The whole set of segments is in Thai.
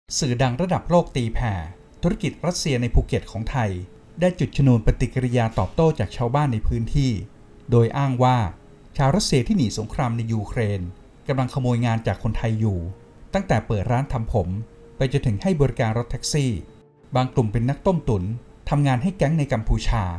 สื่อดังระดับโลกตีแผ่ธุรกิจรัสเซียในภูเก็ตของไทยได้จุดชนวนปฏิกิริยาตอบโต้จากชาวบ้านในพื้นที่โดยอ้างว่าชาวรัสเซียที่หนีสงครามในยูเครนกำลังขโมยงานจากคนไทยอยู่ตั้งแต่เปิดร้านทำผมไปจนถึงให้บริการรถแท็กซี่บางกลุ่มเป็นนักต้มตุ๋นทำงานให้แก๊งในกัมพูชา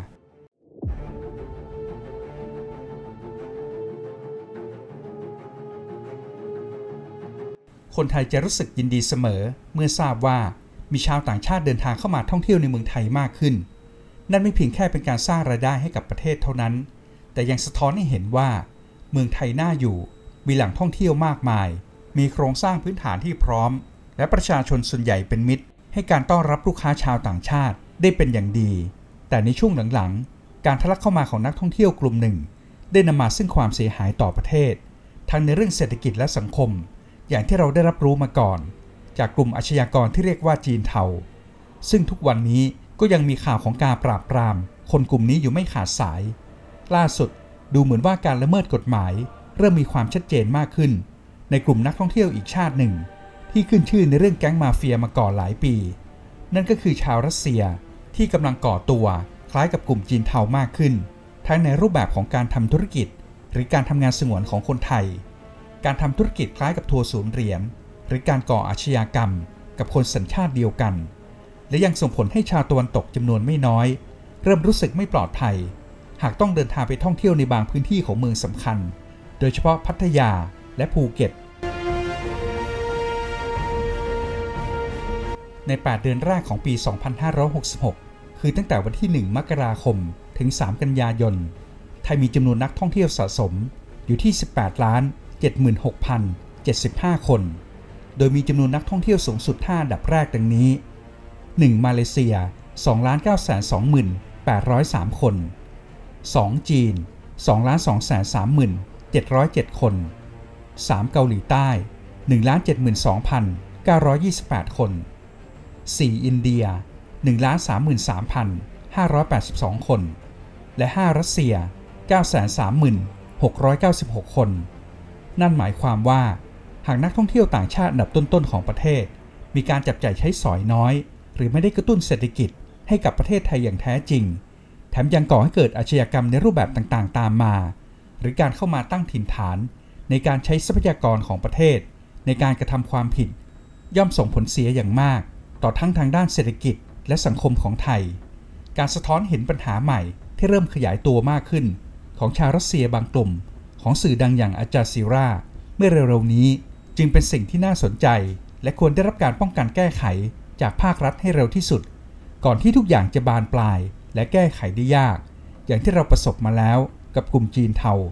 คนไทยจะรู้สึกยินดีเสมอเมื่อทราบว่ามีชาวต่างชาติเดินทางเข้ามาท่องเที่ยวในเมืองไทยมากขึ้นนั่นไม่เพียงแค่เป็นการสร้างรายได้ให้กับประเทศเท่านั้นแต่ยังสะท้อนให้เห็นว่าเมืองไทยน่าอยู่มีแหล่งท่องเที่ยวมากมายมีโครงสร้างพื้นฐานที่พร้อมและประชาชนส่วนใหญ่เป็นมิตรให้การต้อนรับลูกค้าชาวต่างชาติได้เป็นอย่างดีแต่ในช่วงหลังๆการทะลักเข้ามาของนักท่องเที่ยวกลุ่มหนึ่งได้นำมาซึ่งความเสียหายต่อประเทศทั้งในเรื่องเศรษฐกิจและสังคมอย่างที่เราได้รับรู้มาก่อนจากกลุ่มอาชญากรที่เรียกว่าจีนเทาซึ่งทุกวันนี้ก็ยังมีข่าวของการปราบปรามคนกลุ่มนี้อยู่ไม่ขาดสายล่าสุดดูเหมือนว่าการละเมิดกฎหมายเริ่มมีความชัดเจนมากขึ้นในกลุ่มนักท่องเที่ยวอีกชาติหนึ่งที่ขึ้นชื่อในเรื่องแก๊งมาเฟียมาก่อนหลายปีนั่นก็คือชาวรัสเซียที่กำลังก่อตัวคล้ายกับกลุ่มจีนเทามากขึ้นทั้งในรูปแบบของการทำธุรกิจหรือการทำงานสงวนของคนไทยการทำธุรกิจคล้ายกับทัวร์ศูนย์เหรียญหรือการก่ออาชญากรรมกับคนสัญชาติเดียวกันและยังส่งผลให้ชาวตะวันตกจำนวนไม่น้อยเริ่มรู้สึกไม่ปลอดภัยหากต้องเดินทางไปท่องเที่ยวในบางพื้นที่ของเมืองสำคัญโดยเฉพาะพัทยาและภูเก็ตใน8เดือนแรกของปี 2566 คือตั้งแต่วันที่ 1 มกราคมถึง 3 กันยายนไทยมีจำนวนนักท่องเที่ยวสะสมอยู่ที่ 18,76,075 คนโดยมีจำนวนนักท่องเที่ยวสูงสุด5อันดับแรกดังนี้ 1. มาเลเซีย 2,920,803 คน 2. จีน 2,230,707 คน 3. เกาหลีใต้ 1,72,928 คน 4. อินเดีย 1,33,582 คนและ 5. รัสเซีย 930,696 คนนั่นหมายความว่าหากนักท่องเที่ยวต่างชาติอันดับต้นๆของประเทศมีการจับจ่ายใช้สอยน้อยหรือไม่ได้กระตุ้นเศรษฐกิจให้กับประเทศไทยอย่างแท้จริงแถมยังก่อให้เกิดอาชญากรรมในรูปแบบต่างๆตามมาหรือการเข้ามาตั้งถิ่นฐานในการใช้ทรัพยากรของประเทศในการกระทำความผิดย่อมส่งผลเสียอย่างมากต่อทั้งทางด้านเศรษฐกิจและสังคมของไทยการสะท้อนเห็นปัญหาใหม่ที่เริ่มขยายตัวมากขึ้นของชาวรัสเซียบางกลุ่มของสื่อดังอย่างอาจาซีราเมื่อเร็วๆนี้จึงเป็นสิ่งที่น่าสนใจและควรได้รับการป้องกันแก้ไขจากภาครัฐให้เร็วที่สุดก่อนที่ทุกอย่างจะบานปลายและแก้ไขได้ยากอย่างที่เราประสบมาแล้วกับกลุ่มจีนเทา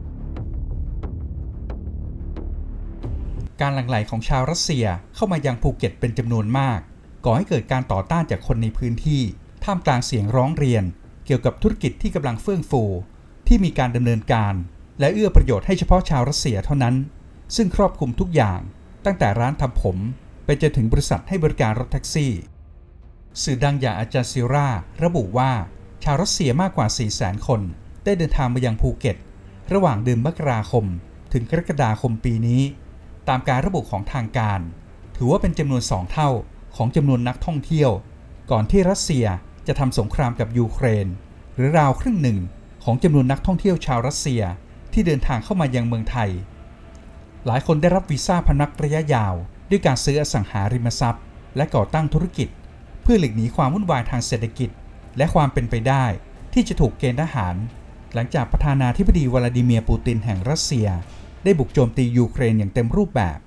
การหลั่งไหลของชาวรัสเซียเข้ามายังภูเก็ตเป็นจำนวนมากก่อให้เกิดการต่อต้านจากคนในพื้นที่ท่ามกลางเสียงร้องเรียนเกี่ยวกับธุรกิจที่กำลังเฟื่องฟูที่มีการดำเนินการและเอื้อประโยชน์ให้เฉพาะชาวรัสเซียเท่านั้นซึ่งครอบคลุมทุกอย่างตั้งแต่ร้านทำผมไปจนถึงบริษัทให้บริการรถแท็กซี่สื่อดังอย่างอาจาซีราระบุว่าชาวรัสเซียมากกว่า 400,000 คนได้เดินทางมายังภูเก็ตระหว่างเดือนมกราคมถึงกรกฎาคมปีนี้ตามการระบุของทางการถือว่าเป็นจำนวน2เท่าของจำนวนนักท่องเที่ยวก่อนที่รัสเซียจะทำสงครามกับยูเครนหรือราวครึ่งหนึ่งของจำนวนนักท่องเที่ยวชาวรัสเซียที่เดินทางเข้ามายังเมืองไทยหลายคนได้รับวีซ่าพำนักระยะยาวด้วยการซื้ออสังหาริมทรัพย์และก่อตั้งธุรกิจเพื่อหลีกหนีความวุ่นวายทางเศรษฐกิจและความเป็นไปได้ที่จะถูกเกณฑ์ทหารหลังจากประธานาธิบดีวลาดิเมียร์ปูตินแห่งรัสเซียได้บุกโจมตียูเครนอย่างเต็มรูปแบบ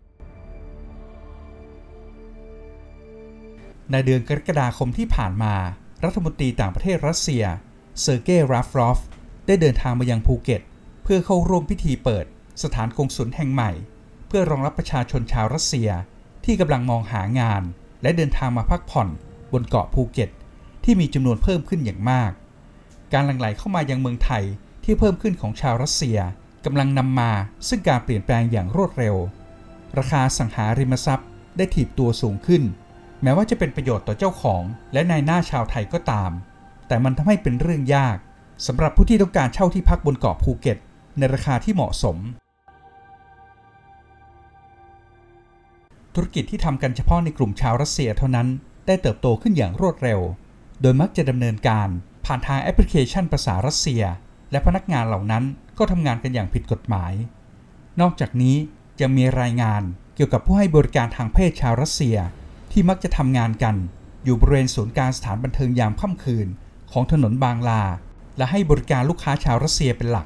ในเดือนกรกฎาคมที่ผ่านมารัฐมนตรีต่างประเทศรัสเซียเซอร์เกย์ ราฟรอฟได้เดินทางมายังภูเก็ตเพื่อเข้าร่วมพิธีเปิดสถานกงสุลแห่งใหม่เพื่อรองรับประชาชนชาวรัสเซียที่กำลังมองหางานและเดินทางมาพักผ่อนบนเกาะภูเก็ตที่มีจำนวนเพิ่มขึ้นอย่างมากการหลั่งไหลเข้ามายังเมืองไทยที่เพิ่มขึ้นของชาวรัสเซียกำลังนำมาซึ่งการเปลี่ยนแปลงอย่างรวดเร็วราคาสังหาริมทรัพย์ได้ถีบตัวสูงขึ้นแม้ว่าจะเป็นประโยชน์ต่อเจ้าของและนายหน้าชาวไทยก็ตามแต่มันทำให้เป็นเรื่องยากสำหรับผู้ที่ต้องการเช่าที่พักบนเกาะภูเก็ตในราคาที่เหมาะสมธุรกิจที่ทำกันเฉพาะในกลุ่มชาวรัสเซียเท่านั้นได้เติบโตขึ้นอย่างรวดเร็วโดยมักจะดำเนินการผ่านทางแอปพลิเคชันภาษารัสเซียและพนักงานเหล่านั้นก็ทำงานกันอย่างผิดกฎหมายนอกจากนี้ยังมีรายงานเกี่ยวกับผู้ให้บริการทางเพศชาวรัสเซียที่มักจะทำงานกันอยู่บริเวณศูนย์การสถานบันเทิงยามค่ำคืนของถนนบางลาและให้บริการลูกค้าชาวรัสเซียเป็นหลัก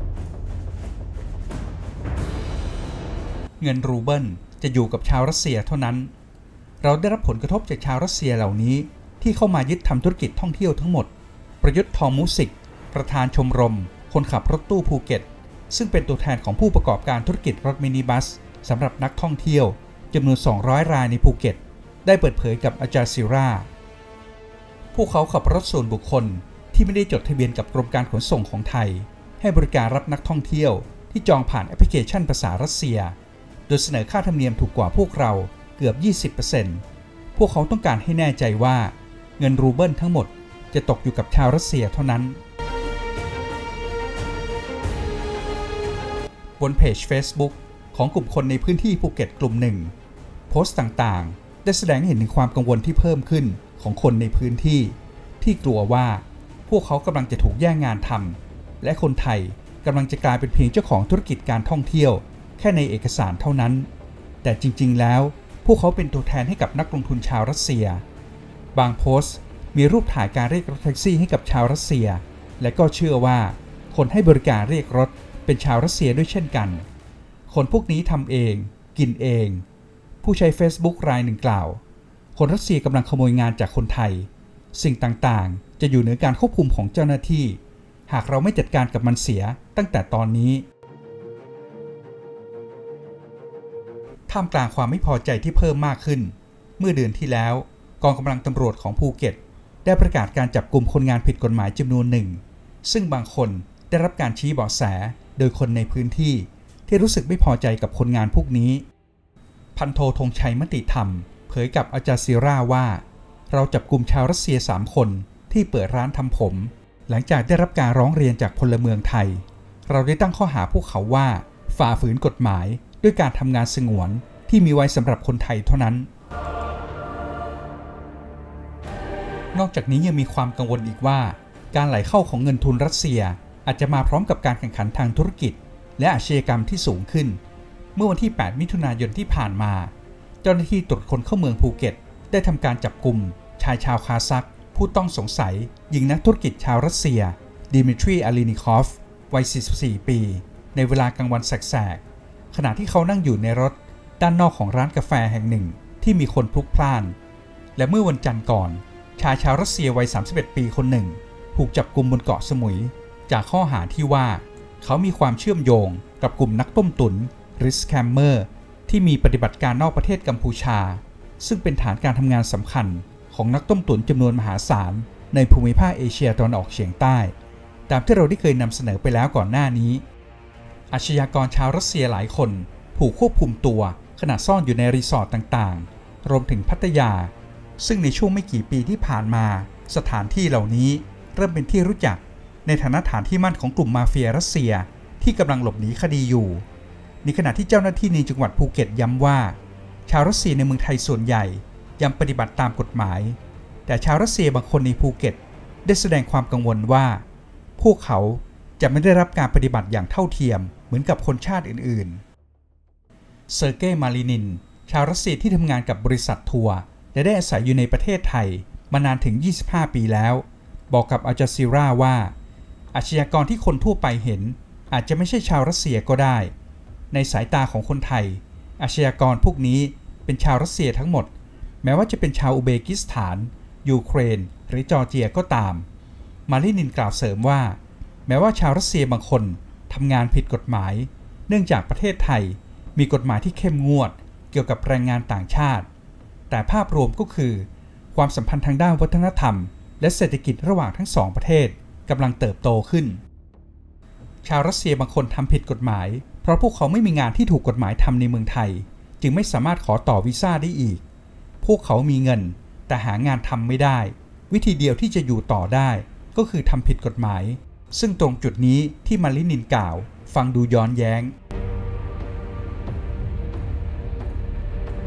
เงินรูเบิลจะอยู่กับชาวรัสเซียเท่านั้นเราได้รับผลกระทบจากชาวรัสเซียเหล่านี้ที่เข้ามายึดทำธุรกิจท่องเที่ยวทั้งหมดประยุทธ์ ทองมูสิกประธานชมรมคนขับรถตู้ภูเก็ตซึ่งเป็นตัวแทนของผู้ประกอบการธุรกิจรถมินิบัสสำหรับนักท่องเที่ยวจำนวน200 รายในภูเก็ตได้เปิดเผยกับอาจาซิราพวกเขาขับรถส่วนบุคคลที่ไม่ได้จดทะเบียนกับกรมการขนส่งของไทยให้บริการรับนักท่องเที่ยวที่จองผ่านแอปพลิเคชันภาษารัสเซียโดยเสนอค่าธรรมเนียมถูกกว่าพวกเราเกือบ 20% พวกเขาต้องการให้แน่ใจว่าเงินรูเบิลทั้งหมดจะตกอยู่กับชาวรัสเซียเท่านั้นบนเพจ Facebook ของกลุ่มคนในพื้นที่ภูเก็ตกลุ่มหนึ่งโพสต์ต่างๆได้แสดงให้เห็นถึงความกังวลที่เพิ่มขึ้นของคนในพื้นที่กลัวว่าพวกเขากำลังจะถูกแย่งงานทำและคนไทยกำลังจะกลายเป็นเพียงเจ้าของธุรกิจการท่องเที่ยวแค่ในเอกสารเท่านั้นแต่จริงๆแล้วพวกเขาเป็นตัวแทนให้กับนักลงทุนชาวรัสเซียบางโพสต์มีรูปถ่ายการเรียกรถแท็กซี่ให้กับชาวรัสเซียและก็เชื่อว่าคนให้บริการเรียกรถเป็นชาวรัสเซียด้วยเช่นกันคนพวกนี้ทำเองกินเองผู้ใช้ Facebook รายหนึ่งกล่าวคนรัสเซียกำลังขโมยงานจากคนไทยสิ่งต่างๆจะอยู่เหนือการควบคุมของเจ้าหน้าที่หากเราไม่จัดการกับมันเสียตั้งแต่ตอนนี้ท่ามกลางความไม่พอใจที่เพิ่มมากขึ้นเมื่อเดือนที่แล้วกองกำลังตำรวจของภูเก็ตได้ประกาศการจับกุมคนงานผิดกฎหมายจำนวนหนึ่งซึ่งบางคนได้รับการชี้เบาะแสโดยคนในพื้นที่ที่รู้สึกไม่พอใจกับคนงานพวกนี้พันโทธงชัยมติธรรมเผยกับอาจาซิราว่าเราจับกุมชาวรัสเซีย3 คนที่เปิดร้านทำผมหลังจากได้รับการร้องเรียนจากพลเมืองไทยเราได้ตั้งข้อหาพวกเขาว่าฝ่าฝืนกฎหมายด้วยการทำงานสงวนที่มีไว้สำหรับคนไทยเท่านั้นนอกจากนี้ยังมีความกังวลอีกว่าการไหลเข้าของเงินทุนรัสเซียอาจจะมาพร้อมกับการแข่งขันทางธุรกิจและอาชญากรรมที่สูงขึ้นเมื่อวันที่8 มิถุนายนที่ผ่านมาเจ้าหน้าที่ตรวจคนเข้าเมืองภูเก็ตได้ทำการจับกุมชายชาวคาซัคผู้ต้องสงสัยยิงนักธุรกิจชาวรัสเซียดิมิทรีอาลีนิคอฟวัย44 ปีในเวลากลางวันแสกๆขณะที่เขานั่งอยู่ในรถด้านนอกของร้านกาแฟแห่งหนึ่งที่มีคนพลุกพล่านและเมื่อวันจันทร์ก่อนชายชาวรัสเซียวัย31 ปีคนหนึ่งถูกจับกุมบนเกาะสมุยจากข้อหาที่ว่าเขามีความเชื่อมโยงกับกลุ่มนักต้มตุ๋นหรือสแคมเมอร์ที่มีปฏิบัติการนอกประเทศกัมพูชาซึ่งเป็นฐานการทำงานสำคัญของนักต้มตุ๋นจำนวนมหาศาลในภูมิภาคเอเชียตะวันออกเฉียงใต้ตามที่เราได้เคยนำเสนอไปแล้วก่อนหน้านี้อาชญากรชาวรัสเซียหลายคนถูกควบคุมตัวขณะซ่อนอยู่ในรีสอร์ทต่างๆรวมถึงพัทยาซึ่งในช่วงไม่กี่ปีที่ผ่านมาสถานที่เหล่านี้เริ่มเป็นที่รู้จักในฐานะฐานที่มั่นของกลุ่มมาเฟียรัสเซียที่กำลังหลบหนีคดีอยู่ในขณะที่เจ้าหน้าที่ในจังหวัดภูเก็ตย้ำว่าชาวรัสเซียในเมืองไทยส่วนใหญ่ยังปฏิบัติตามกฎหมายแต่ชาวรัสเซียบางคนในภูเก็ตได้แสดงความกังวลว่าพวกเขาจะไม่ได้รับการปฏิบัติอย่างเท่าเทียมเหมือนกับคนชาติอื่นๆเซอร์เกย์ มาลินินชาวรัสเซียที่ทำงานกับบริษัททัวร์และได้อาศัยอยู่ในประเทศไทยมานานถึง25 ปีแล้วบอกกับอัลจาซีราว่าอาชญากรที่คนทั่วไปเห็นอาจจะไม่ใช่ชาวรัสเซียก็ได้ในสายตาของคนไทยอาชญากรพวกนี้เป็นชาวรัสเซียทั้งหมดแม้ว่าจะเป็นชาวอุเบกิสถานยูเครนหรือจอร์เจียก็ตามมาลินินกล่าวเสริมว่าแม้ว่าชาวรัสเซียบางคนทำงานผิดกฎหมายเนื่องจากประเทศไทยมีกฎหมายที่เข้มงวดเกี่ยวกับแรงงานต่างชาติแต่ภาพรวมก็คือความสัมพันธ์ทางด้านวัฒนธรรมและเศรษฐกิจระหว่างทั้ง2 ประเทศกำลังเติบโตขึ้นชาวรัสเซียบางคนทำผิดกฎหมายเพราะพวกเขาไม่มีงานที่ถูกกฎหมายทำในเมืองไทยจึงไม่สามารถขอต่อวีซ่าได้อีกพวกเขามีเงินแต่หางานทำไม่ได้วิธีเดียวที่จะอยู่ต่อได้ก็คือทำผิดกฎหมายซึ่งตรงจุดนี้ที่มาลินินกล่าวฟังดูย้อนแย้ง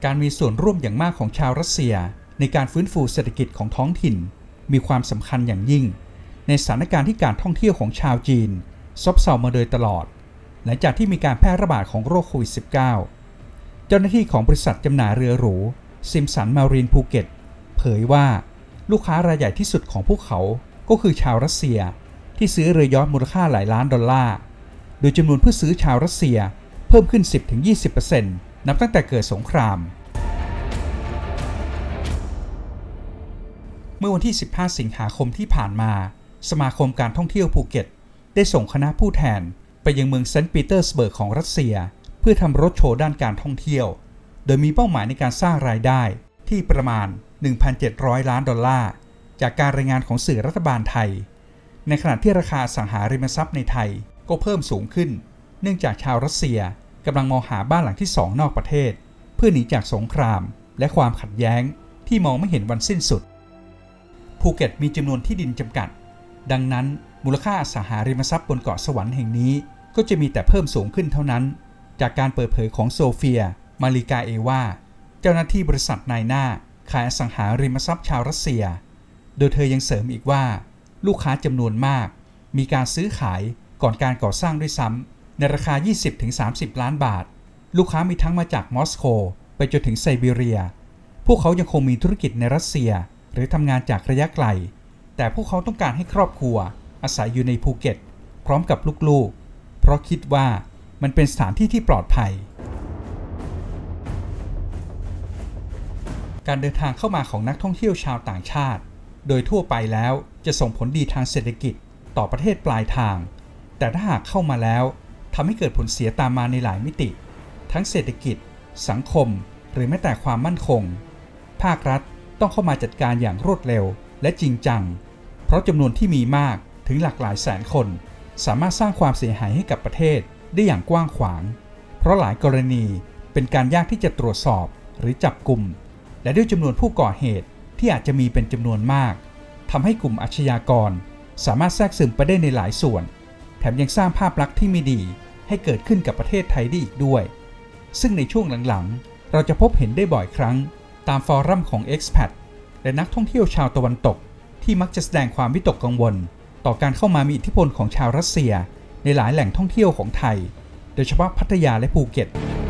การมีส่วนร่วมอย่างมากของชาวรัสเซียในการฟื้นฟูเศรษฐกิจของท้องถิ่นมีความสำคัญอย่างยิ่งในสถานการณ์ที่การท่องเที่ยวของชาวจีนซบเซามาโดยตลอดหลังจากที่มีการแพร่ระบาดของโรคโควิด -19 เจ้าหน้าที่ของบริษัทจำหน่ายเรือหรูซิมสันมารีนภูเก็ตเผยว่าลูกค้ารายใหญ่ที่สุดของพวกเขาก็คือชาวรัสเซียที่ซื้อเรือยอชต์มูลค่าหลายล้านดอลลาร์โดยจำนวนผู้ซื้อชาวรัสเซียเพิ่มขึ้น 10-20% นับตั้งแต่เกิดสงครามเมื่อวันที่ 15 สิงหาคมที่ผ่านมาสมาคมการท่องเที่ยวภูเก็ตได้ส่งคณะผู้แทนไปยังเมืองเซนต์ปีเตอร์สเบิร์กของรัสเซียเพื่อทำรถโชว์ด้านการท่องเที่ยวโดยมีเป้าหมายในการสร้างรายได้ที่ประมาณ 1,700 ล้านดอลลาร์จากการรายงานของสื่อรัฐบาลไทยในขณะที่ราคาอสังหาริมทรัพย์ในไทยก็เพิ่มสูงขึ้นเนื่องจากชาวรัสเซียกำลังมองหาบ้านหลังที่2นอกประเทศเพื่อหนีจากสงครามและความขัดแย้งที่มองไม่เห็นวันสิ้นสุดภูเก็ตมีจำนวนที่ดินจำกัดดังนั้นมูลค่าอสังหาริมทรัพย์บนเกาะสวรรค์แห่งนี้ก็จะมีแต่เพิ่มสูงขึ้นเท่านั้นจากการเปิดเผยของโซเฟียมาริกาเอวาเจ้าหน้าที่บริษัทนายหน้าขายอสังหาริมทรัพย์ชาวรัสเซียโดยเธอยังเสริมอีกว่าลูกค้าจำนวนมากมีการซื้อขายก่อนการก่อสร้างด้วยซ้ำในราคา 20-30 ล้านบาทลูกค้ามีทั้งมาจากมอสโกไปจนถึงไซบีเรียพวกเขายังคงมีธุรกิจในรัสเซียหรือทำงานจากระยะไกลแต่พวกเขาต้องการให้ครอบครัวอาศัยอยู่ในภูเก็ตพร้อมกับลูกๆเพราะคิดว่ามันเป็นสถานที่ที่ปลอดภัยการเดินทางเข้ามาของนักท่องเที่ยวชาวต่างชาติโดยทั่วไปแล้วจะส่งผลดีทางเศรษฐกิจต่อประเทศปลายทางแต่ถ้าหากเข้ามาแล้วทำให้เกิดผลเสียตามมาในหลายมิติทั้งเศรษฐกิจสังคมหรือแม้แต่ความมั่นคงภาครัฐต้องเข้ามาจัดการอย่างรวดเร็วและจริงจังเพราะจำนวนที่มีมากถึงหลากหลายแสนคนสามารถสร้างความเสียหายให้กับประเทศได้อย่างกว้างขวางเพราะหลายกรณีเป็นการยากที่จะตรวจสอบหรือจับกุมและด้วยจำนวนผู้ก่อเหตุที่อาจจะมีเป็นจำนวนมากทำให้กลุ่มอาชญากรสามารถแทรกซึมไปได้ในหลายส่วนแถมยังสร้างภาพลักษณ์ที่ไม่ดีให้เกิดขึ้นกับประเทศไทยได้อีกด้วยซึ่งในช่วงหลังๆเราจะพบเห็นได้บ่อยครั้งตามฟอรัมของ Expat และนักท่องเที่ยวชาวตะวันตกที่มักจะแสดงความวิตกกังวลต่อการเข้ามามีอิทธิพลของชาวรัสเซียในหลายแหล่งท่องเที่ยวของไทยโดยเฉพาะพัทยาและภูเก็ต